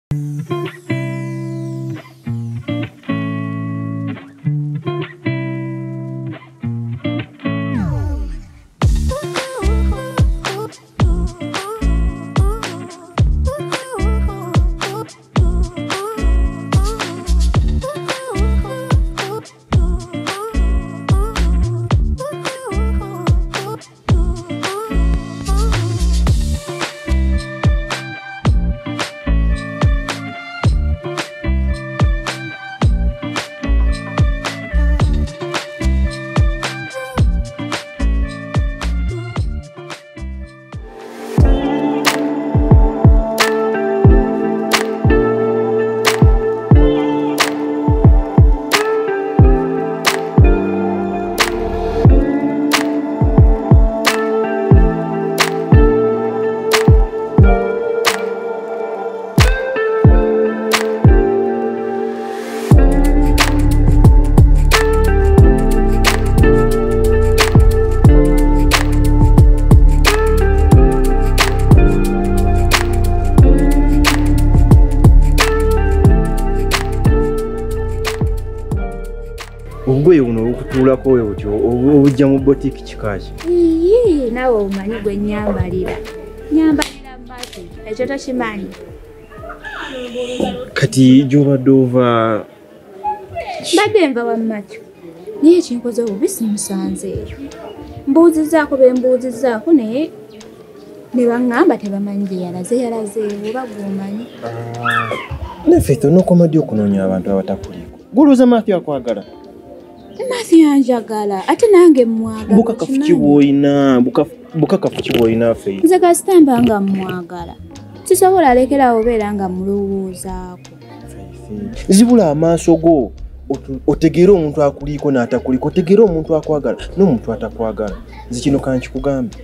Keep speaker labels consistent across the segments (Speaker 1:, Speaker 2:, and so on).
Speaker 1: Ngoye uno okutulako wewe otyo obujja mu boutique kikaji.
Speaker 2: Nawe omanyi gwe nyambalira. Nyambalira mbati. Ekyo tokimanyi.
Speaker 1: Kati jobadde ova
Speaker 2: badde nva wammacho. Niye kinkoze obubisi musanze eyo. Mbuuzizaako bembuuzizaako naye ne baŋŋamba tebamanyi yalaze oba gw'omanyi.
Speaker 1: Naffe n'okomadde okunoonya abantu abatakuliko. Guluza Matthew akwagala.
Speaker 2: Matthew anjagala ate nange mwagala.
Speaker 1: Bukakafu kiboyina bukakafu kiboyina Faith.
Speaker 2: Nze kasitamba nga mwagala. Sisobola alekerawo obeera nga mulowoozaako.
Speaker 1: Zibula amaaso go otegeera omuntu akuliko n'atakuliko, otegeera omuntu akwagala n'omuntu atakwagala. Nze kino kankikugambe.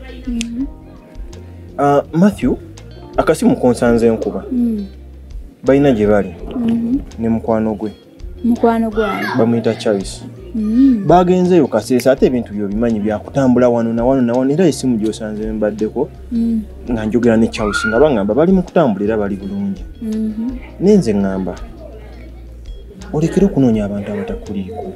Speaker 1: Matthew akasimu konsanze nkuba. Balina gye bali ne mukwano gwe.
Speaker 2: Mukwano gwawe
Speaker 1: bamuyita Charles. Bagenzeyo kaseesa ate ebintu byo bimanyi byakutambula wano na wano era esimu gy'osanze mbaddeko nga njogera ne Charles nga bangamba bali mu kutambulira bali bulungi. Nenze ngamba olekera okunoonya abantu abatakuliko.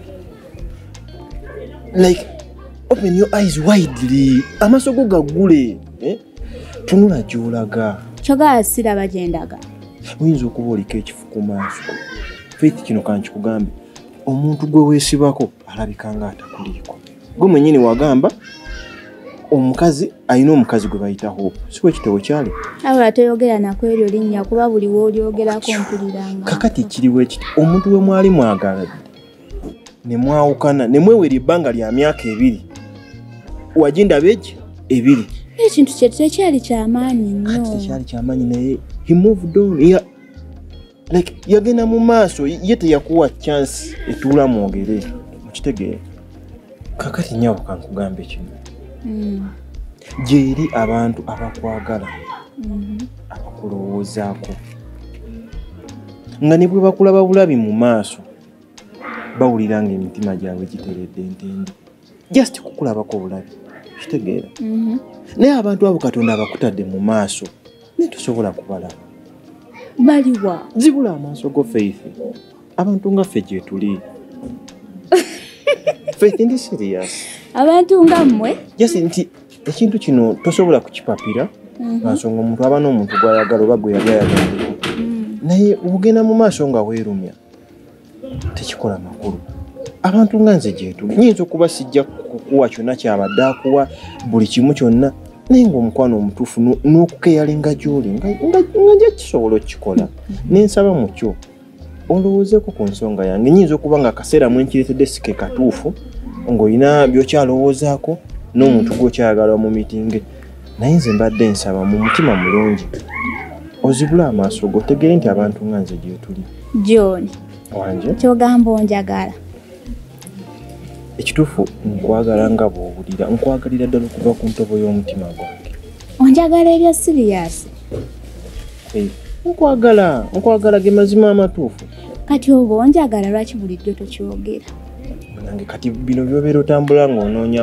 Speaker 1: Like open your eyes widely. Amaaso go gaggule. Tunula gy'olaga.
Speaker 2: Kyogala siraba gye ndaga.
Speaker 1: Oyinza okuba oliko ekifu ku maaso. Faith kino kankikugambe. Omuntu gwe weesibako alabika nga atakuliko. Gwe mwennyini wagamba omukazi ayina omukazi gwe bayita Hope. Siwe kitewo kyali.
Speaker 2: Abula toyogera nako eryo linnya kuba buli w'olyogerako mpuliranga.
Speaker 1: Kakati kiriwo ekiti. Omuntu we mwali mwagaladde ne mwawukana ne mwewera ebbanga lya myaka 2. Wagindaba eki 2.
Speaker 2: Ekintu kye tekyali kyamaanyi nnyo.
Speaker 1: Kati tekyali kyamaanyi naye he moved on. Like yagenda mu maaso ye teyakuwa chance etuula mwogere mukitegeera. Kakati nyawo kankugambe kino. Gyeri abantu abakwagala abakulowoozaako nga ne bwe bakulaba bulabi mu maaso bawulira nga emitima gyabwe giteredde entende just kukulabako bulabi kitegeera. Naye abantu abo Katonda abakutadde mu maaso ne tosobola kubalaba.
Speaker 2: Baliwa
Speaker 1: zibula amaaso go Faith. Abantu nga ffe gye tuli. Faith ndi serious.
Speaker 2: Abantu nga mmwe
Speaker 1: just nti ekintu kino tosobola kukipapira nsonga omuntu aba n'omuntu gw'ayagala oba gwe yali ayagala. Naye ogenda mu maaso nga weerumya tekikola makulu. Abantu nga nze gye tuli nyinza okuba sijja kukuwa kyonna kyabadde akuwa buli kimu kyonna naye ng'omukwano omutuufu n'okukeyalinga gy'oli nga nja kisobola okukikola. Nensaba mu kyo olowoozeeko ku nsonga yange. Nyinza okuba nga akaseera mwe nkireetedde si ke katuufu ng'olina by'okyalowoozaako n'omuntu gw'okyayagala mu mitinge. Naye nze mbadde nsaba mu mutima mulungi ozibule amaaso go otegere nti abantu nga nze gye tuli.
Speaker 2: John
Speaker 1: wanje
Speaker 2: kyogamba onjagala.
Speaker 1: Ekituufu nkwagala nga bw'owulira nkwagalira ddala okuva ku ntobo y'omutima gwange.
Speaker 2: Onjagala ebya siriyasi.
Speaker 1: Nkwagala ge mazima amatuufu.
Speaker 2: Kati oba onjagala lwaki bulijjo tokyogera?
Speaker 1: Nange kati bino by'obeera otambula ng'onoonya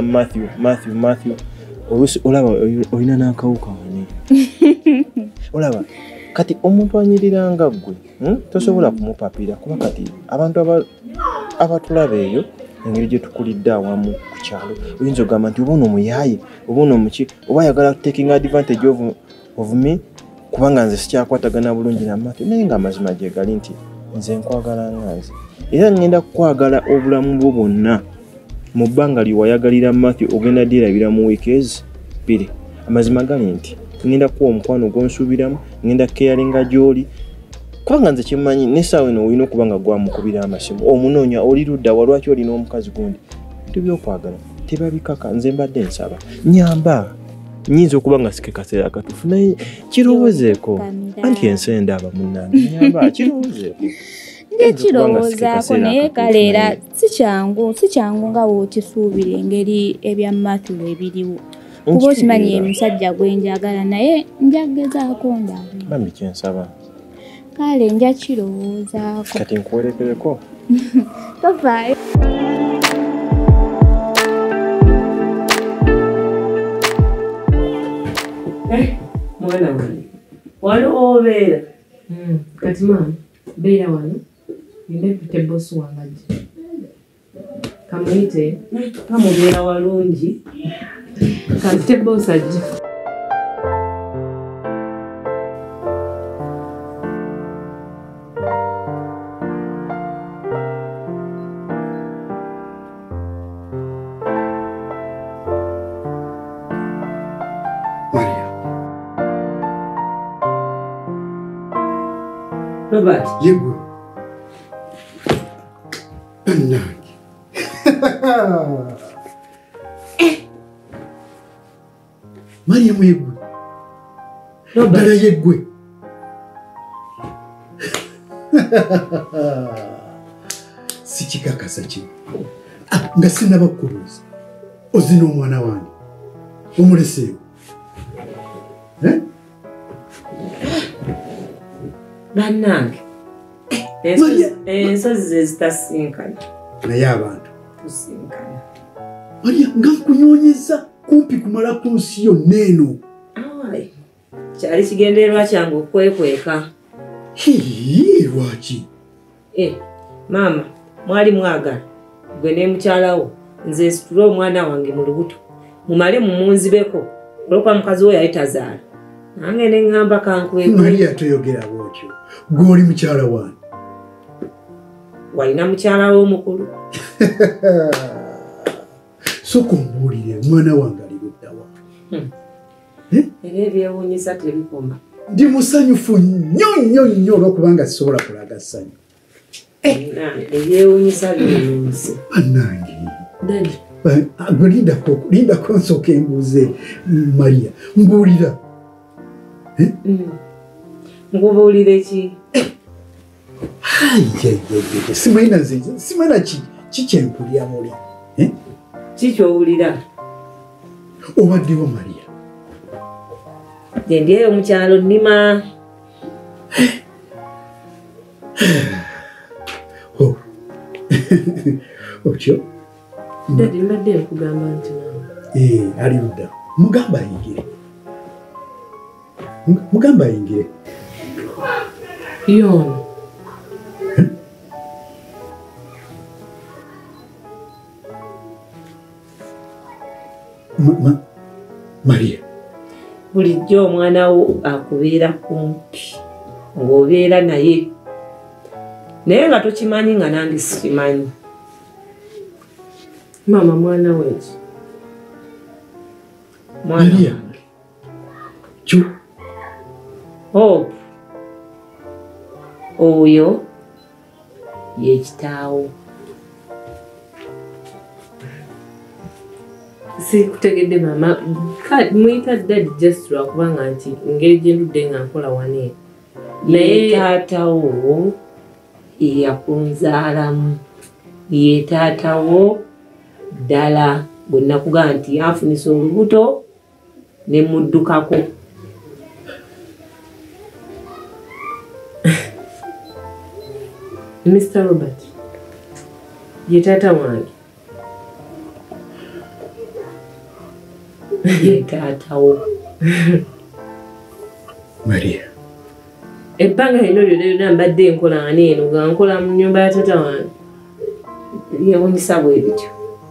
Speaker 1: Matthew oluusi olaba olina n'akawuka wani. Olaba kati omuntu anyirira nga ggwe tosobola kumupapira kuba kati abantu abatulaba eyo engeri gye tukulidde awamu ku kyalo oyinza okugamba nti oba ono muyaaye oba ono muki oba ayagala taking advantage of me kubanga nze sikyakwatagana bulungi namatu naye nga amazima gye gali nti nze nkwagala nga nze era ngenda kukwagala obulamu bwo bwonna mu bbanga lyewayagalira Matthew ogenda dyerabira mu weekends 2 amazima gali nti ngenda kuwa omukwano gw'onsuubiramu ngenda caringa gy'oli kubanga nze kimanyi n'essaawa eno olina okuba nga gwamukubira amasimu omunoonya oli ludda wa lwaki olina omukazi gundi bintu by'okwagala tebabikaka nze mbadde nsaba nyamba nyinza okuba nga sike kaseera katuufu naye kirowoozeeko anti ensi endaba munnange nyamba kirowoozeeko
Speaker 2: kirowoozaako naye kale era si kyangu nga wookisuubira engeri ebyamatulo ebiriwo kuba okimanyi omusajja gwe njagala naye njagezaako ndabe
Speaker 1: bambi kyensaba
Speaker 2: kale nja kirowoozaako
Speaker 1: kati nkuwerekereko
Speaker 2: tofaayo
Speaker 3: mwana wange wano obeera kati maama beera wano ndepite bosi wangaje kamuyite kamubeera walungi kati bosi ajja Robert.
Speaker 4: Yegwe. Nange. Maria mwegwe.
Speaker 3: Robert.
Speaker 4: Dala yegwe. Sichikakasa kino. Nga sinabakuluza. Ozina omwana wange. Omuleseewo.
Speaker 3: Bannange ensozi zezitasinkana
Speaker 4: naye abantu
Speaker 3: tusinkana
Speaker 4: Maria nga nkunyonyeza kumpi kumala ku nsi yonna eno
Speaker 3: kyali kigendererwa kyange okwekweka
Speaker 4: lwaki
Speaker 3: maama mwali mwagala gwe ne mukyalawo nze nsitule omwana wange mu lubuto mumale mumunzibeko olwokuba mukazi we yali tazaala nange ne ŋŋamba kankwekwe
Speaker 4: Maria toyogera bwotyo gw'oli mukyala wange
Speaker 3: walina mukyala we omukulu
Speaker 4: soka ombuulire omwana wange ali luddawa
Speaker 3: era ebyewuunyisa tebikoma
Speaker 4: ndi musanyufu nnyo olwokubanga sisobola kulaga ssanyu
Speaker 3: ebyewuunyisa byewuunyise
Speaker 4: bannange gwe lindako nsooka embuuze Maria mbuulira
Speaker 3: nkubuulire ki
Speaker 4: simanyina kikyenkulya muli
Speaker 3: kikyowulira
Speaker 4: obaddewo Maria
Speaker 3: gye ndi eyo mukyalo nnima
Speaker 4: otyo
Speaker 3: dadi mbadde nkugamba nti
Speaker 4: ali ludda mugamba ayingire
Speaker 3: yono
Speaker 4: Maria
Speaker 3: bulijjo omwana wo akubeera kumpi ng'obeera naye naye nga tokimanyi nga nange sikimanyi maama mwana weki
Speaker 4: Maria
Speaker 3: Hope oyo ye kitaawo sikutegedde maama muyita dadi just lwakubanga nti ngeri gye ndudde nga nkola wane naye taatawo eyakunzaalamu ye taatawo ddala bwe nakugamba nti yanfunisa olubuto ne muddukako Mr. Robert ye taata wange ye taatawo
Speaker 4: Maria
Speaker 3: Ebbanga lino lyonna mbadde nkola neeno nga nkola mu nnyumba ya taata wange. Yewunyisa bwe bityo.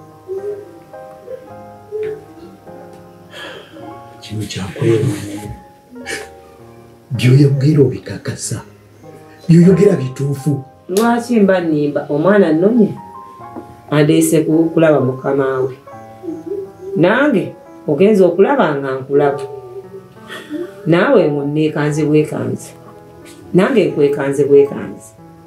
Speaker 4: Kino kyakwerumya. By'oyogera obikakasa. By'oyogera bituufu.
Speaker 3: Lwaki mba nnimba omwana nnomye andeese kulaba mukama we. Nange ogenza okulaba nga nkulaba. Naawe nneekanze bwekanze. Nange nkwekanze bwekanze.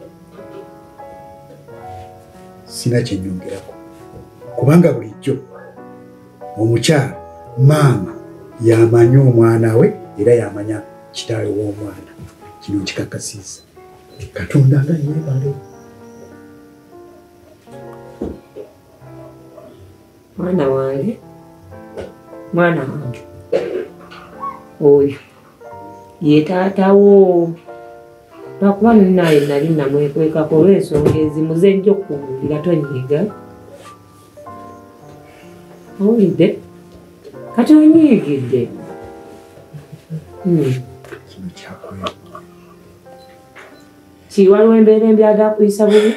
Speaker 4: Sina kyenyongerako. Kubanga bulijjo omukyala maama yamanya omwana we era yamanya kitaawe w'omwana. Kino kikakasiza. Katonda nga yeebale.
Speaker 3: Mwana wange oyo ye taatawo. Lwakuba naye nali namwekwekako olw'ensonga ezimu zejja okuwulira tonyiiga. Owulidde? Kati onyiigidde.
Speaker 4: Kino kyakola.
Speaker 3: Waliwo embeera embi agakuyisa bubi?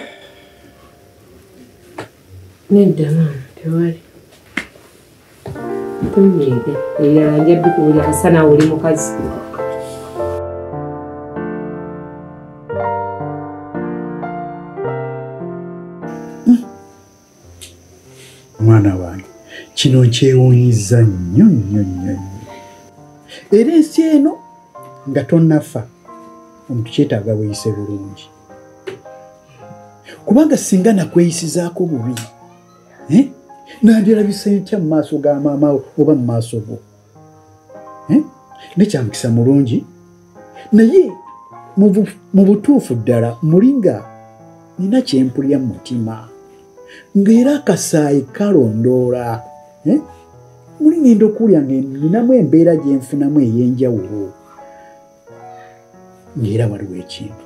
Speaker 3: Nedda maama tewali. Tonyiige. Ebirala nja bikuwulira kasa naawe oli mukazi.
Speaker 4: Mwana wange, kino nkyewuunyiza nnyo nnyo nnyo. Era ensi eno nga tonnafa omuntu kyetaaga weeyise bulungi. Kubanga singa nakweyisizaako bubi nandyerabisa ntya mu maaso ga maama oba mu maaso go. Nekyamukisa mulungi naye mu butuufu ddala muli nga nina kyempulya mu mutima ng'era akasaayi kalondoola. Muli ngenda okuwulya nga ninamu embeera gye nfunamu ey'enjawulo ng'era waliwo ekintu.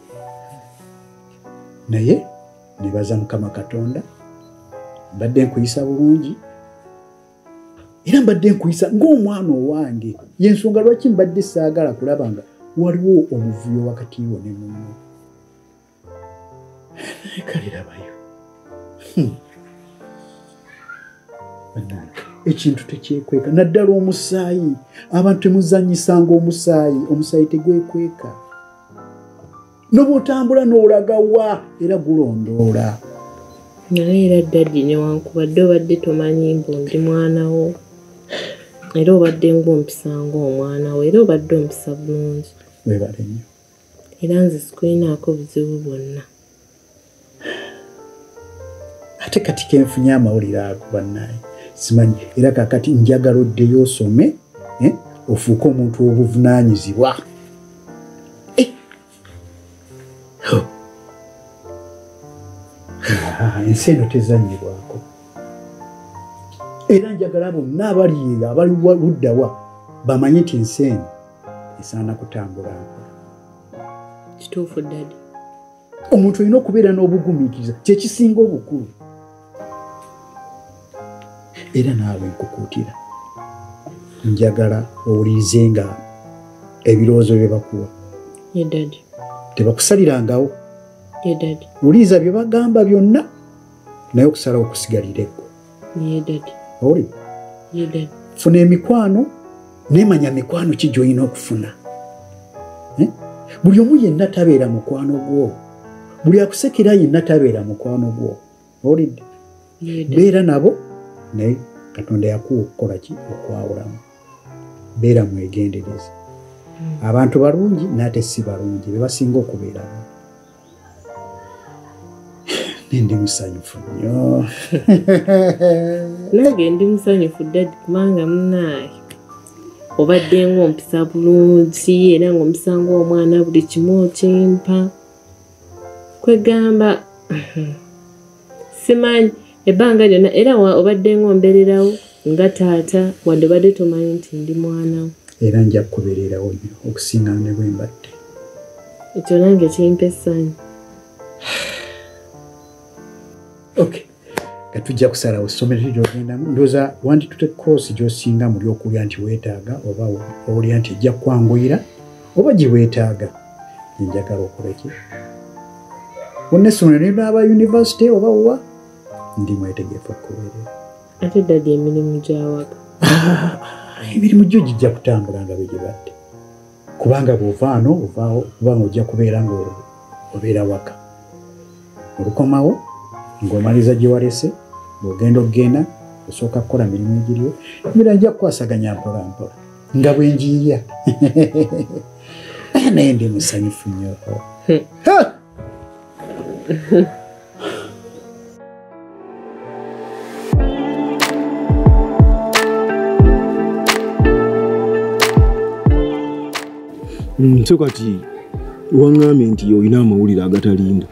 Speaker 4: Naye nebaza Mukama Katonda, mbadde nkuyisa bulungi era mbadde nkuyisa ng'omwana owange. Y'ensonga lwaki mbadde saagala kulaba nga waliwo obuvuyo wakati wo ne munno. Naye kale labayo. Ekintu tekyekweka naddala omusaayi. Abantu temuzanyisanga omusaayi tegwekweka. N'obwotambula n'olaga wa era gulondoola.
Speaker 3: Naye era ddaddi newankubadde obadde tomanyi mbu ndi mwana wo era obadde ng'ompisa ng'omwana wo era obadde ompisa bulungi.
Speaker 4: Weebale nnyo.
Speaker 3: Era nze sikulinaako buzibu bwonna.
Speaker 4: Ate kati kenfunye amawulire ago bannaye simanyi era kakati njagala oddeyo osome ofuuke omuntu w'obuvunaanyizibwa. Ensi eno tezannyibwako. Era njagala bonna abali luddawa bamanye nti ensi eno esaana kutambula mpola.
Speaker 3: Kituufu ddadi.
Speaker 4: Omuntu olina okubeera n'obugumiikiriza kyekisinga obukulu. Era naawe nkukuutira njagala owulirize nga ebirowoozo bye bakuwa tebakusalirangawo. Wuliriza bye bagamba byonna naye okusalawo okusigalireko. Oli funa emikwano neemanya mikwano ki gy'olina okufuna. Buli omu yenna tabeera mukwano gwo. Buli akusekera yenna tabeera mukwano gwo. Olidde beera nabo naye Katonda yakuwa okukola ki okwawulamu. Beera mwegendereza. Abantu balungi n'ate si balungi be basinga okubeeramu. Ndi musanyufu nnyo.
Speaker 3: Nange ndi musanyufu ddadi kubanga munaaye obadde ng'ompisa bulungi era ng'ompisa ng'omwana buli kimu okimpa. Kwegamba simanyi ebbanga lyonna era obadde ng'ombererawo nga taata wadde obadde tomanyi nti ndi mwana wo.
Speaker 4: Era nja kukubeererawo nnyo okusinga ne bwe mbadde.
Speaker 3: Ekyo nange kimpa essanyu.
Speaker 4: Okay. Katujja kusalawo ssomero ly'ogendamu. Ndowooza wanditute koosi gy'osinga muli okulya nti weetaaga oba owulira nti ejja kwanguyira oba gye weetaaga. njagala okola ki onesomero n'aba university oba wa ndi mwetegefu okubeerera
Speaker 5: ate ddala emirimu gy'awaka
Speaker 4: emirimu gyo gijja kutambula nga bwe gibadde kubanga bw'ovaano ovaawo kubanga ojja kubeera ng'obeera waka olukomawo ng'omaliza gye walese ng'ogenda osooka kukola mirimu egiriwo emira nja kukwasaganya mpola mpola nga bwe njiiya naye ndi musanyufu nnyo
Speaker 1: so kati waŋŋambye nti olina amawulire agatalinda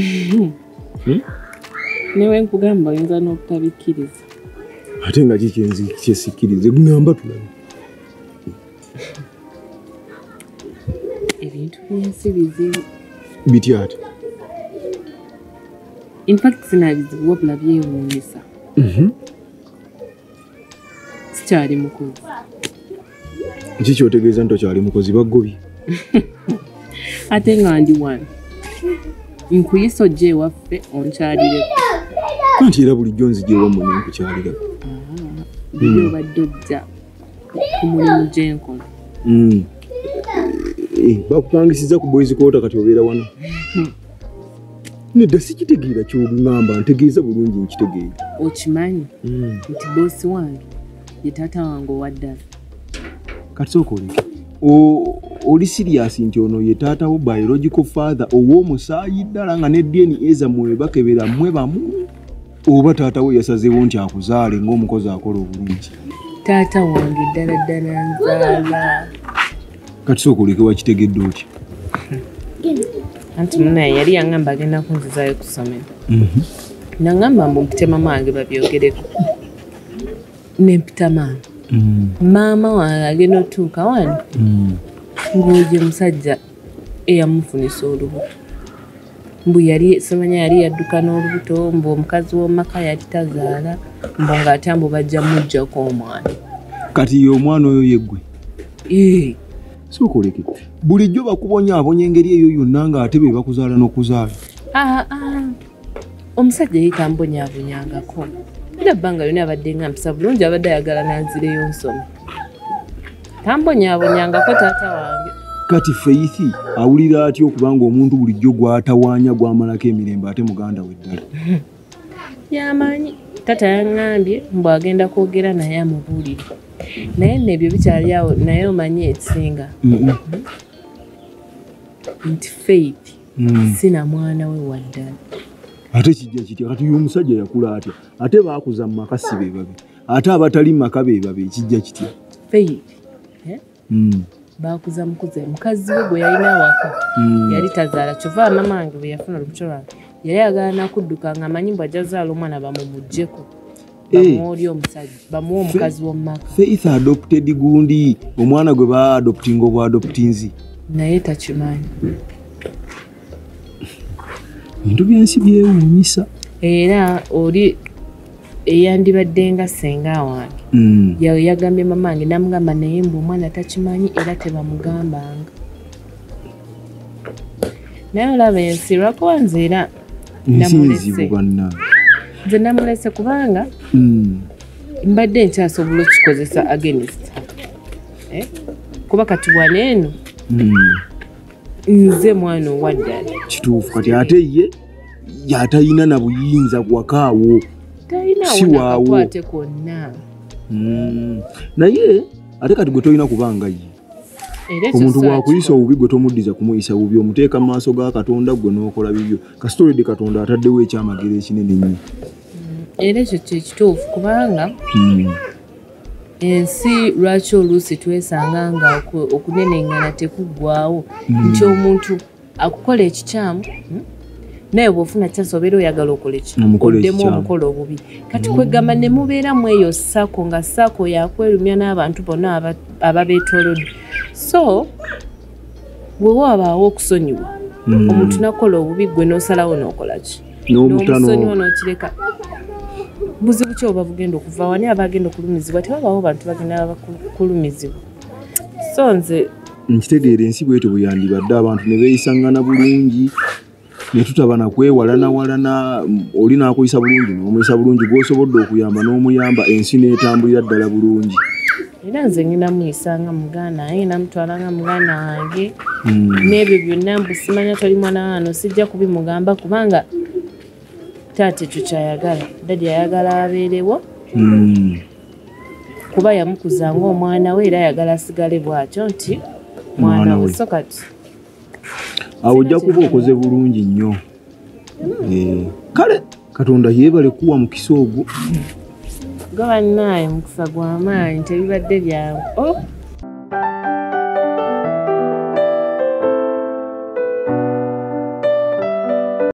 Speaker 5: newe nkugamba oyinza n'obutabikkiriza
Speaker 1: ate nga kyesikkirize ŋŋamba tulabe
Speaker 5: ebintu by'ensi bizibu
Speaker 1: bitya ate
Speaker 5: infact sinabizibu wabula byewuunyisa sikyali mukozi
Speaker 1: ki kyotegeeza nti okyali mukozi baggobye
Speaker 5: ate nga ndi wano nkuyisa ojja ewaffe onkyalireko
Speaker 1: anti era bulijjo nzija ewammwe nenkukyalirako
Speaker 5: biri obadde ojja ku mulimu gyenkola
Speaker 1: bakupangisiza ku boys quota kati obeera wano nedda sikitegeera kyoŋŋamba ntegeeza bulungi nkitegeera
Speaker 5: okimanyi nti boosi wange ye taata wange owaddala
Speaker 1: kati sooka oleke oli siriasi nti ono ye taata wo biological father ow'omusaayi ddala nga ne DNA zammwe bakebera mmwe bamu oba taata we yasazeewo nti akuzaale ng'omukozi akola obulungi
Speaker 5: taata wange ddala ddala nzaala
Speaker 1: kati sooka oleke wakitegedde otya
Speaker 5: anti munaye yali yaŋŋamba agenda kunzizaayo ku ssomero naŋŋamba mbu mpite maama wange babyogereko nempita maama maama wange agenda otuuka wano ng'oyo musajja eyamufunisa olubuto mbu yali semanya yali yadduka n'olubuto mbu omukazi w'omumaka yali tazaala mbu ng'ate mbu bajja mujjako omwana
Speaker 1: kati ye omwana oyo yeggwe sooka oleke bulijjo bakubonyaabonya engeri eyo yonna ng'ate be bakuzaala n'okuzaala
Speaker 5: omusajja ye kambonyaabonyangako era ebbanga yonna abadde nga mpisa bulungi abadde ayagala nanzireyo nsoma tambonyaabonyangako taata wange
Speaker 1: kati Faith awulira atya okubanga omuntu bulijjo gw'atawaanya gwamalako emirembe ate muganda we ddala
Speaker 5: yamanyi taata yaŋŋambye mbu agenda kwogera naye amubuulire naye nebyo bikyali awo naye omanyi ekisinga nti Faith sina mwana we waddala
Speaker 1: ate kijja kitya kati uyo omusajja yakula atya ate baakuza mu maka si be babe ate abatali maka be babe ekijja kitya
Speaker 5: Faith baakuza mukuze mukazi we gwe yalina awaka yali tazaala kyova maama wange bwe yafuna olubuto lwange yali ayagala nakudduka nga amanyi mbu ajja zaala omwana bamumugyeko bamuwa omusajja bamuwa omukazi w'omumaka
Speaker 1: Faith adopted gundi omwana gwe baadoptinga obwadoptinzi
Speaker 5: naye takimanyi
Speaker 1: bintu byensi byewuunyisa
Speaker 5: era oli eyandibadde nga senga wange yagambye maama wange namugamba naye mbu omwana takimanyi era tebamugambanga naye olaba ensi lwakuba nze era nze namulese kubanga mbadde nkyasobola okukikozesa against kuba kati waneeno nze mwana owaddala
Speaker 1: kituufu kati ate ye yatalina na buyinza bwakaawo
Speaker 5: talinawo ate konna
Speaker 1: naye ate kati gwe tolina kubanga ye omuntu bwakuyisa obubi gwe tomuddiza kumuyisa bubi omuteeka mu maaso ga Katonda gwe n'okola bibyo kasitoledi Katonda ataddewo ekyamagero ekinene nnyo
Speaker 5: era ekyo kyekituufu kubanga ensi lwaki oluusi twesanga nga okunenengana tekuggwawo nti omuntu akukola ekikyamu naye bw'ofuna kyansi obeera oyagala okola oddemu omukola obubi kati kwegamba ne mubeeramu eyo sako nga sako yakwerumya n'abantu bonna ababeetoolodde so bwe wabaawo okusonyiwa omuntu nakola obubi gwe n'osalawo n'okola ki n'omusonyiwa n'okireka buzibu ki oba bugenda okuva wani abagenda okulumizibwa tebabaawo bantu bagenda bakulumizibwa so nze
Speaker 1: nkitegeera ensi bwetyo bwe yandibadde abantu ne beeyisangana bulungi ne tutabana kwewalana oli n'akuyisa bulungi n'omuyisa bulungi gw'osobodde okuyamba n'omuyamba ensi n'etambulira ddala bulungi.
Speaker 5: Era nze ngenda muyisanga muganda naye namutwalanga muganda wange n'ebyo byonna mbusimanya toli mwana wano sijja kubimugamba kubanga taate tukyayagala dadi ayagala abeerewo kuba yamukuza ng'omwana we era ayagala asigale bw'atyo nti mwana we so kati
Speaker 1: awo ojja kuba okoze bulungi nnyo. Kale Katonda yeebale kuwa mukisa ogwo.
Speaker 5: Gabanaye mukisa gw'amaanyi tebibadde byangu.